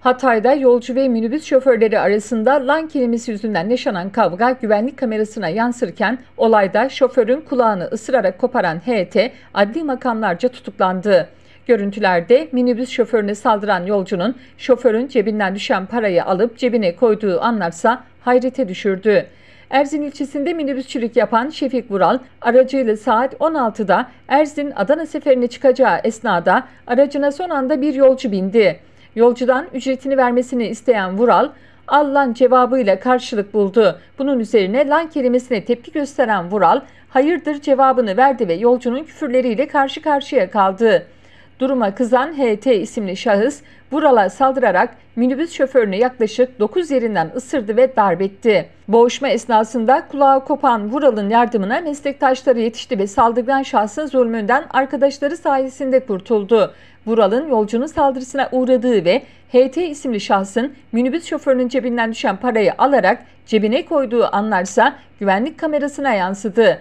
Hatay'da yolcu ve minibüs şoförleri arasında lan kelimesi yüzünden yaşanan kavga güvenlik kamerasına yansırken olayda şoförün kulağını ısırarak koparan HT adli makamlarca tutuklandı. Görüntülerde minibüs şoförüne saldıran yolcunun şoförün cebinden düşen parayı alıp cebine koyduğu anlarsa hayrete düşürdü. Erzin ilçesinde minibüsçülük yapan Şefik Vural, aracıyla saat 16'da Erzin-Adana seferine çıkacağı esnada aracına son anda bir yolcu bindi. Yolcudan ücretini vermesini isteyen Vural, "Al lan" cevabıyla karşılık buldu. Bunun üzerine lan kelimesine tepki gösteren Vural, "Hayırdır" cevabını verdi ve yolcunun küfürleriyle karşı karşıya kaldı. Duruma kızan HT isimli şahıs Vural'a saldırarak minibüs şoförüne yaklaşık 9 yerinden ısırdı ve darp etti. Boğuşma esnasında kulağı kopan Vural'ın yardımına meslektaşları yetişti ve saldırgan şahsın zulmünden arkadaşları sayesinde kurtuldu. Vural'ın yolcunun saldırısına uğradığı ve HT isimli şahsın minibüs şoförünün cebinden düşen parayı alarak cebine koyduğu anlarsa güvenlik kamerasına yansıdı.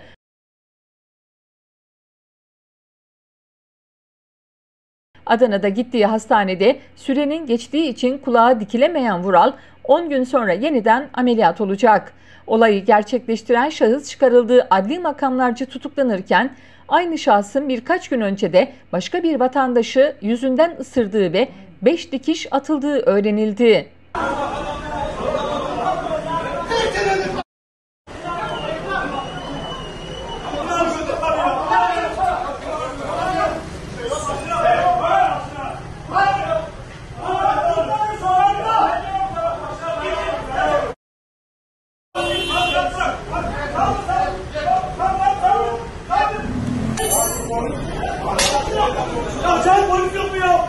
Adana'da gittiği hastanede sürenin geçtiği için kulağı dikilemeyen Vural 10 gün sonra yeniden ameliyat olacak. Olayı gerçekleştiren şahıs çıkarıldığı adli makamlarca tutuklanırken aynı şahsın birkaç gün önce de başka bir vatandaşı yüzünden ısırdığı ve 5 dikiş atıldığı öğrenildi. Ya sen polis yok mu ya?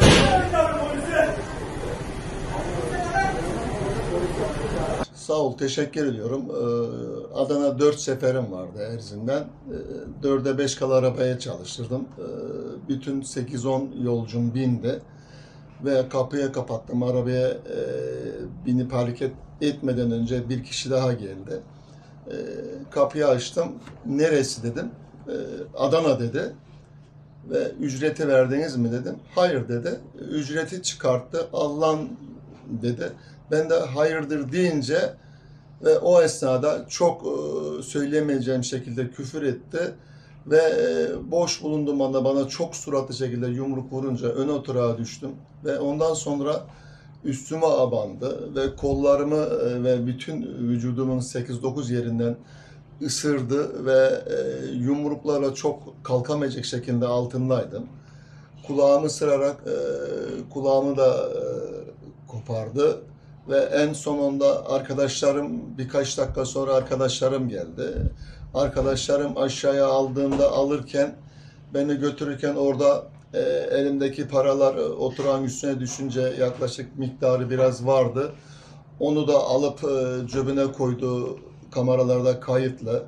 Sağ ol, teşekkür ediyorum. Adana 4 seferim vardı Erzin'den. 4'e 5 kala arabaya çalıştırdım. Bütün 8-10 yolcum bindi ve kapıya kapattım. Arabaya binip hareket etmeden önce bir kişi daha geldi. Kapıyı açtım. "Neresi?" dedim. "Adana" dedi. Ve "Ücreti verdiniz mi?" dedim. "Hayır" dedi. Ücreti çıkarttı. "Al lan" dedi. Ben de "hayırdır" deyince ve o esnada çok söyleyemeyeceğim şekilde küfür etti ve boş bulunduğum anda bana çok suratlı şekilde yumruk vurunca ön oturağa düştüm ve ondan sonra üstüme abandı ve kollarımı ve bütün vücudumun 8-9 yerinden ısırdı ve yumruklarla çok kalkamayacak şekilde altındaydım. Kulağımı ısırarak kulağımı da kopardı ve en sonunda arkadaşlarım, birkaç dakika sonra arkadaşlarım geldi. Arkadaşlarım aşağıya alırken, beni götürürken orada elimdeki paralar oturan üstüne düşünce yaklaşık miktarı biraz vardı. Onu da alıp cebine koydu, kameralarda kayıtlı.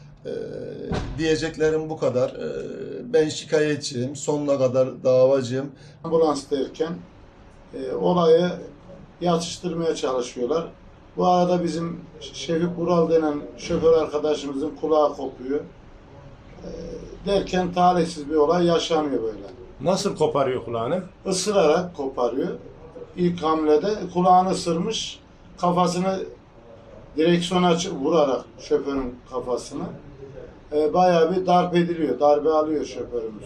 Diyeceklerim bu kadar. Ben şikayetçiyim, sonuna kadar davacıyım. Ambulanstayken olayı yatıştırmaya çalışıyorlar. Bu arada bizim Şefik Vural denen şoför arkadaşımızın kulağı kopuyor. Derken talihsiz bir olay yaşanıyor böyle. Nasıl koparıyor kulağını? Isırarak koparıyor. İlk hamlede kulağını ısırmış, kafasını direksiyona vurarak şoförün kafasını bayağı bir darp ediliyor, darbe alıyor şoförümüz.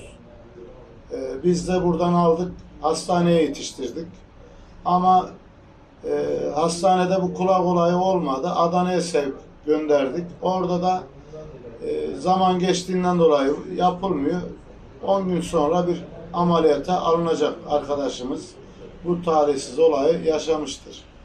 Biz de buradan aldık, hastaneye yetiştirdik. Ama hastanede bu kulak olayı olmadı. Adana'ya sevk gönderdik. Orada da zaman geçtiğinden dolayı yapılmıyor. 10 gün sonra bir ameliyata alınacak arkadaşımız bu talihsiz olayı yaşamıştır.